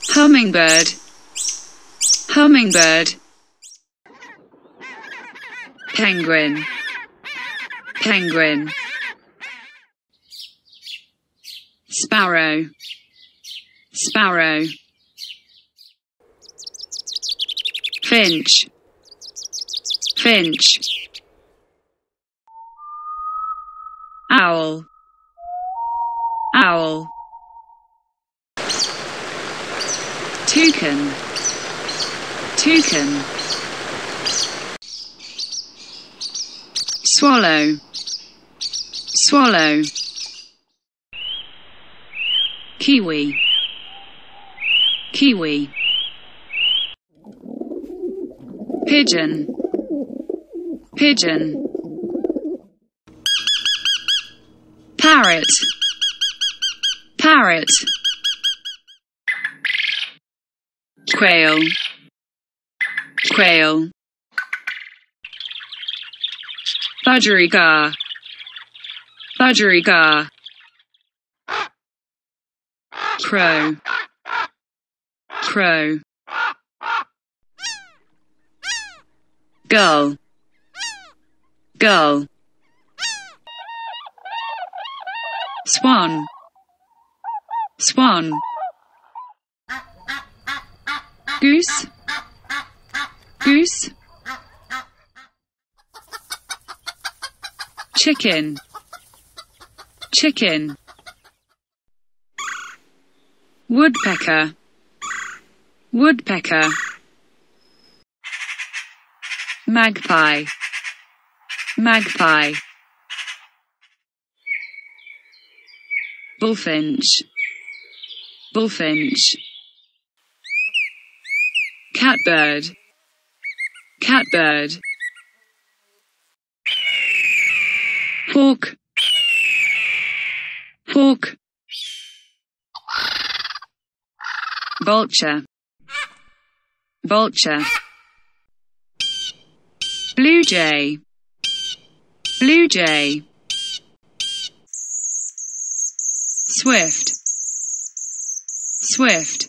hummingbird, hummingbird. Penguin, penguin. Sparrow, sparrow. Finch, finch. Owl, owl. Toucan, toucan. Swallow, swallow. Kiwi, kiwi. Pigeon, pigeon. Parrot, parrot. Quail, quail. Budgerigar, budgerigar. Crow, crow. Gull, gull. Swan, swan. Goose, goose. Chicken, chicken. Woodpecker, woodpecker. Magpie, magpie. Bullfinch, bullfinch. Catbird, catbird. Hawk, hawk. Vulture, vulture. Blue jay, blue jay. Swift, swift.